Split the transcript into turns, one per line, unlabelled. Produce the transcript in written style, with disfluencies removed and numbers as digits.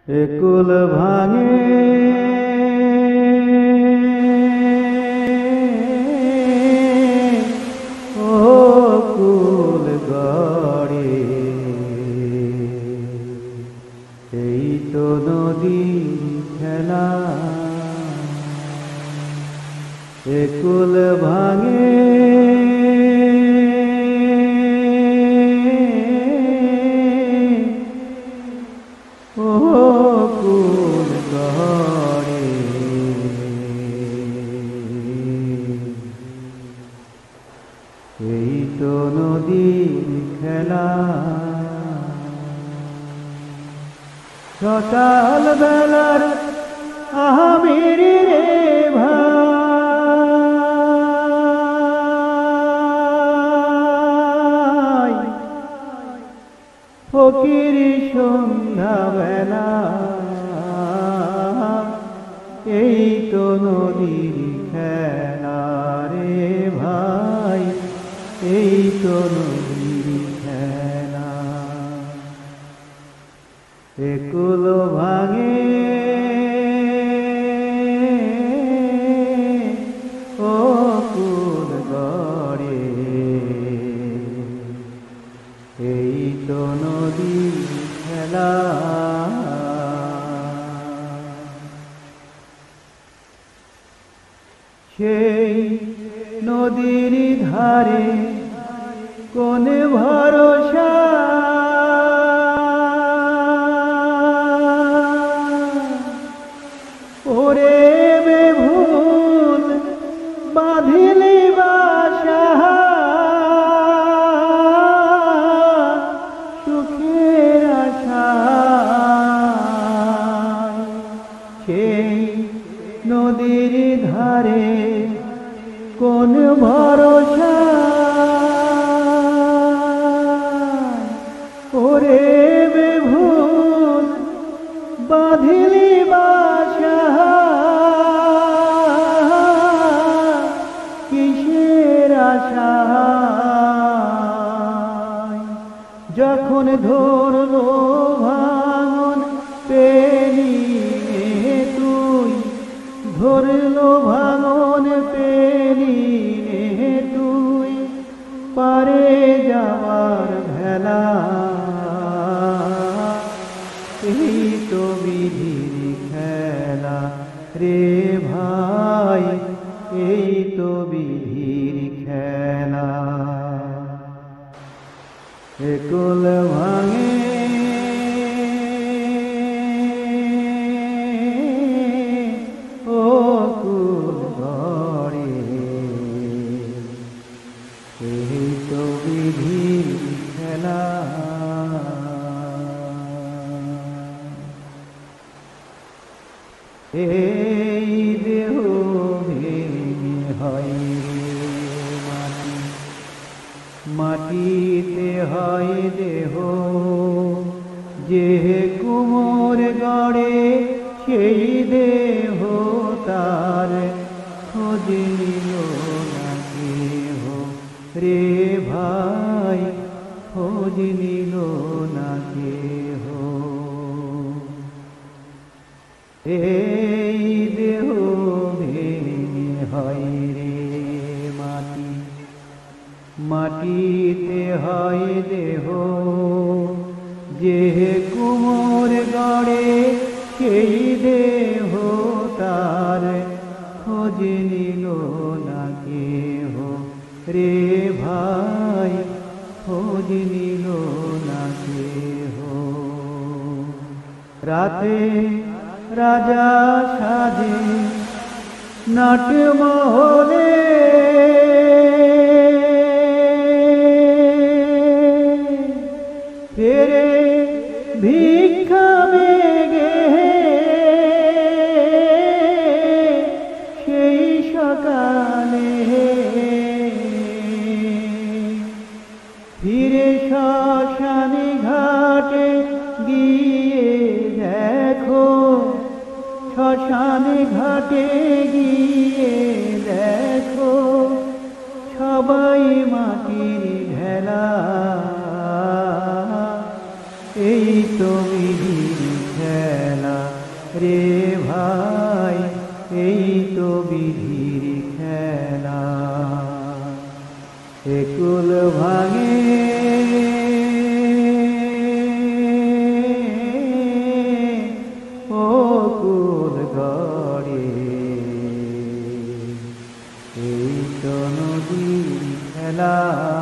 একুল ভাঙে ও কুল গড়ে, এই তো নদীর খেলা। একুল ভাঙে ও কুল গড়ে, এই তো নদীর খেলা। সকাল বেলার আহামেরি রে ভাই, ফকির সন্ধ্যা বেলা, এই তো নদীর খেলা রে ভাই, এই তো নদীর খেলা। একুল ভাঙে ও কুল গড়ে, এই তো নদীর খেলা। সেই নদীর ধারে কোন ভরসা, ওরে বেভুল বাঁধিলি বাসা, সুখের আশা। সেই নদীর ধারে কোন ভরসা, ওরে বেভুল বাঁধিলি বাসা, কিসের আশা। যখন ধরলো ভাঙন পেলি তুই, ধরলো ভাঙন পেলি তুই, পারে যাওয়ার ভেলা, এই তো বিধির খেলা রে ভাই, এই তো বিধির খেলা। একুল ভাঙে ও কুল গড়ে, এই তো বিধির খেলা। এই দেহ ভেঙে হয় মাটি, মাটিতে হয় দেহ, যে কুমোর গড়ে সেই দেহ তার খোঁজ নিল না কেহ রে ভাই, খোঁজ নিল না কেহ। এই দেহ ভেঙে হয় রে মাটি, মাটিতে হয় দেহ, যে কুমোর গড়ে সেই দেহ তার খোঁজ নিল না কেহ রে ভাই, খোঁজ নিল না কেহ। রাতে রাজা সাজে নাটমহলে, ফেরে ভিক্ষা বেগে সেই সকালে, ফিরে শ্মশানে ঘাটে গিয়ে দেখো, শ্মশানে ঘাটে গিয়ে দেখো, সবাই মাটির ঢেলা, এই তো বিধির খেলা। রে ভাই এই তো বিধির খেলা একুল ভাঙে ও কুল গড়ে এই তো নদীর খেলা